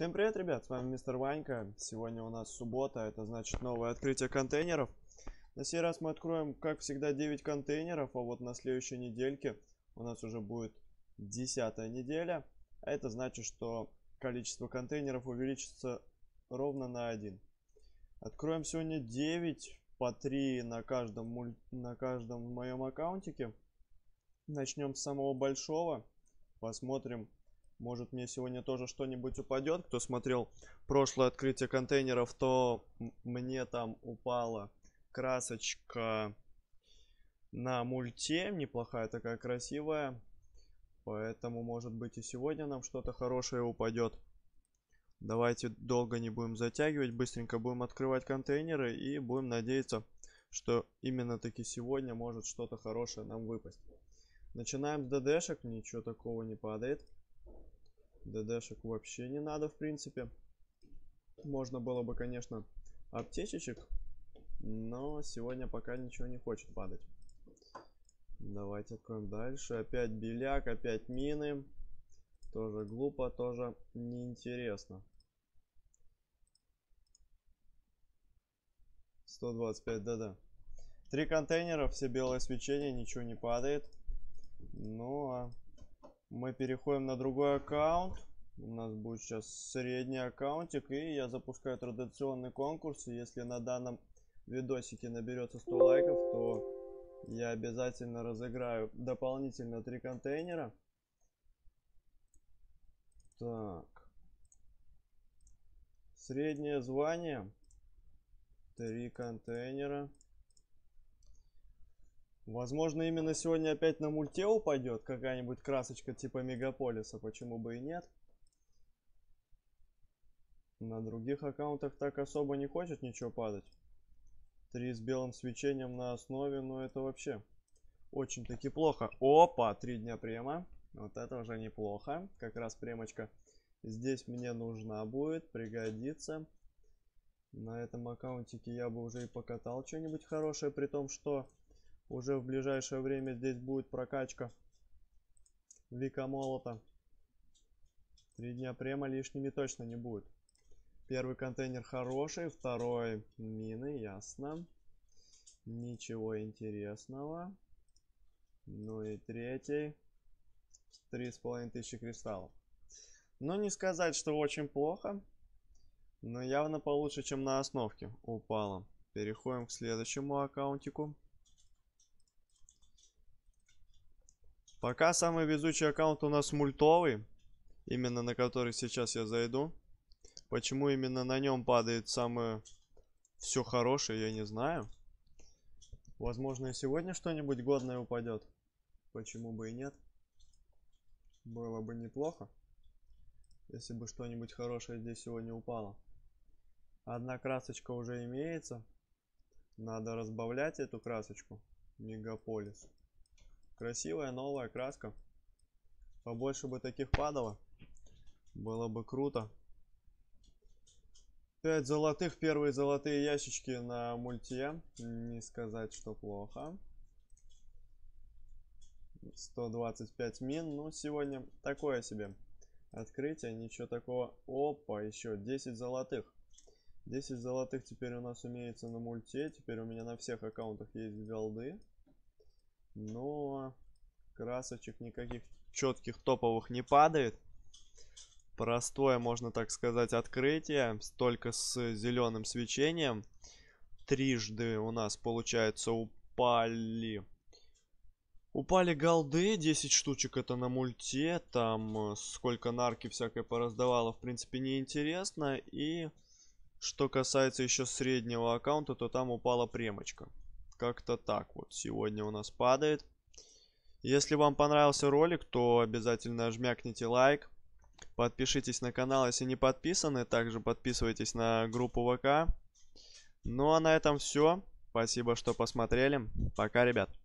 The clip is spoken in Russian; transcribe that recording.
Всем привет, ребят, с вами мистер Ванька. Сегодня у нас суббота, это значит новое открытие контейнеров. На сей раз мы откроем, как всегда, 9 контейнеров, а вот на следующей недельке у нас уже будет 10-я неделя. А это значит, что количество контейнеров увеличится ровно на 1. Откроем сегодня 9, по 3 на каждом в моем аккаунтике. Начнем с самого большого, посмотрим. Может, мне сегодня тоже что-нибудь упадет. Кто смотрел прошлое открытие контейнеров, то мне там упала красочка на мульте. Неплохая такая, красивая. Поэтому, может быть, и сегодня нам что-то хорошее упадет. Давайте долго не будем затягивать. Быстренько будем открывать контейнеры. И будем надеяться, что именно таки сегодня может что-то хорошее нам выпасть. Начинаем с ДДшек. Ничего такого не падает. ДДшек вообще не надо, в принципе. Можно было бы, конечно, аптечечек, но сегодня пока ничего не хочет падать. Давайте откроем дальше. Опять беляк, опять мины. Тоже глупо, тоже неинтересно. 125 ДД. 3 контейнера, все белое свечение, ничего не падает. Ну а мы переходим на другой аккаунт. У нас будет сейчас средний аккаунтик. И я запускаю традиционный конкурс. И если на данном видосике наберется 100 лайков, то я обязательно разыграю дополнительно 3 контейнера. Так. Среднее звание. 3 контейнера. Возможно, именно сегодня опять на мульте упадет какая-нибудь красочка типа Мегаполиса. Почему бы и нет? На других аккаунтах так особо не хочет ничего падать. 3 с белым свечением на основе, но это вообще очень-таки плохо. Опа, 3 дня према. Вот это уже неплохо. Как раз премочка здесь мне нужна будет, пригодится. На этом аккаунтике я бы уже и покатал что-нибудь хорошее, при том, что уже в ближайшее время здесь будет прокачка Вика Молота. 3 дня према лишними точно не будет. Первый контейнер хороший, второй мины, ясно. Ничего интересного. Ну и третий. 3500 кристаллов. Ну, не сказать, что очень плохо, но явно получше, чем на основке упало. Переходим к следующему аккаунтику. Пока самый везучий аккаунт у нас мультовый, именно на который сейчас я зайду. Почему именно на нем падает самое все хорошее, я не знаю. Возможно, и сегодня что-нибудь годное упадет. Почему бы и нет? Было бы неплохо, если бы что-нибудь хорошее здесь сегодня упало. Одна красочка уже имеется. Надо разбавлять эту красочку. Мегаполис. Красивая новая краска. Побольше бы таких падало. Было бы круто. 5 золотых. Первые золотые ящички на мульте. Не сказать, что плохо. 125 мин. Ну, сегодня такое себе открытие. Ничего такого. Опа, еще 10 золотых. 10 золотых теперь у нас имеется на мульте. Теперь у меня на всех аккаунтах есть голды. Но красочек никаких четких топовых не падает. Простое, можно так сказать, открытие. Только с зеленым свечением. Трижды у нас, получается, упали голды. 10 штучек это на мульте. Там сколько нарки всякой пораздавало, в принципе, неинтересно. И что касается еще среднего аккаунта, то там упала премочка. Как-то так вот сегодня у нас падает. Если вам понравился ролик, то обязательно жмякните лайк. Подпишитесь на канал, если не подписаны. Также подписывайтесь на группу ВК. Ну а на этом все. Спасибо, что посмотрели. Пока, ребят.